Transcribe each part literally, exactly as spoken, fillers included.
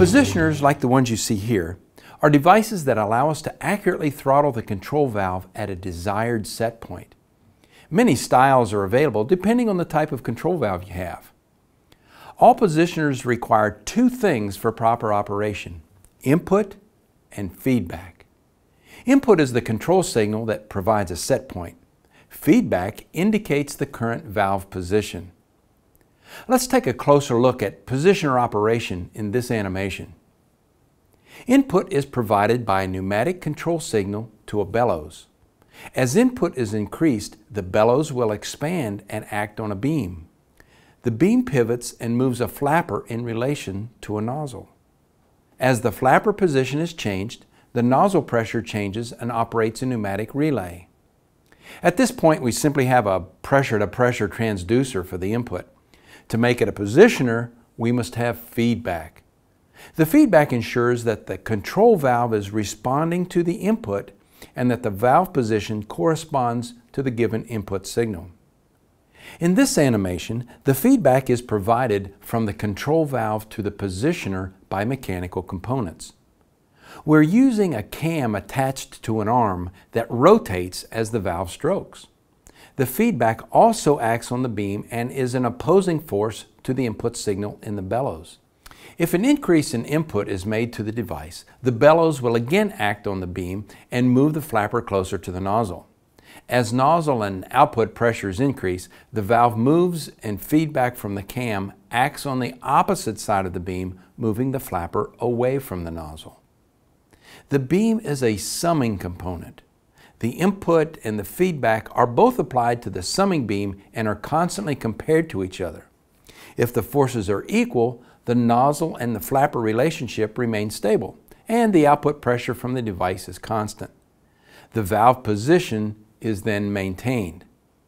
Positioners, like the ones you see here, are devices that allow us to accurately throttle the control valve at a desired set point. Many styles are available depending on the type of control valve you have. All positioners require two things for proper operation: input and feedback. Input is the control signal that provides a set point. Feedback indicates the current valve position. Let's take a closer look at positioner operation in this animation. Input is provided by a pneumatic control signal to a bellows. As input is increased, the bellows will expand and act on a beam. The beam pivots and moves a flapper in relation to a nozzle. As the flapper position is changed, the nozzle pressure changes and operates a pneumatic relay. At this point, we simply have a pressure-to-pressure transducer for the input. To make it a positioner, we must have feedback. The feedback ensures that the control valve is responding to the input and that the valve position corresponds to the given input signal. In this animation, the feedback is provided from the control valve to the positioner by mechanical components. We're using a cam attached to an arm that rotates as the valve strokes. The feedback also acts on the beam and is an opposing force to the input signal in the bellows. If an increase in input is made to the device, the bellows will again act on the beam and move the flapper closer to the nozzle. As nozzle and output pressures increase, the valve moves and feedback from the cam acts on the opposite side of the beam, moving the flapper away from the nozzle. The beam is a summing component. The input and the feedback are both applied to the summing beam and are constantly compared to each other. If the forces are equal, the nozzle and the flapper relationship remains stable, and the output pressure from the device is constant. The valve position is then maintained.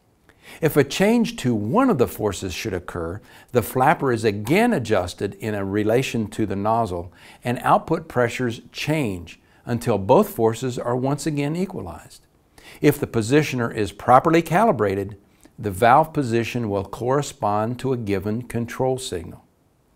If a change to one of the forces should occur, the flapper is again adjusted in a relation to the nozzle, and output pressures change until both forces are once again equalized. If the positioner is properly calibrated, the valve position will correspond to a given control signal.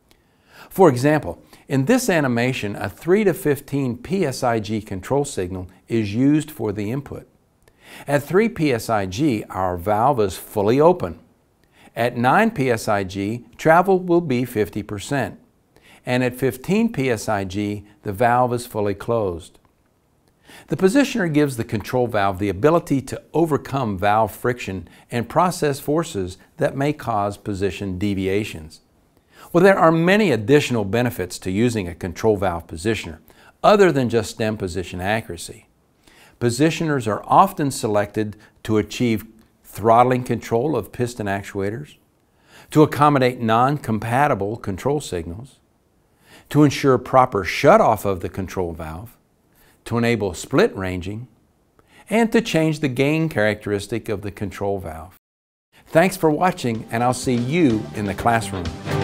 For example, in this animation, a three to fifteen P S I G control signal is used for the input. At three P S I G, our valve is fully open. At nine P S I G, travel will be fifty percent. And at fifteen P S I G, the valve is fully closed. The positioner gives the control valve the ability to overcome valve friction and process forces that may cause position deviations. Well, there are many additional benefits to using a control valve positioner, other than just stem position accuracy. Positioners are often selected to achieve throttling control of piston actuators, to accommodate non-compatible control signals, to ensure proper shutoff of the control valve, to enable split ranging, and to change the gain characteristic of the control valve. Thanks for watching, and I'll see you in the classroom.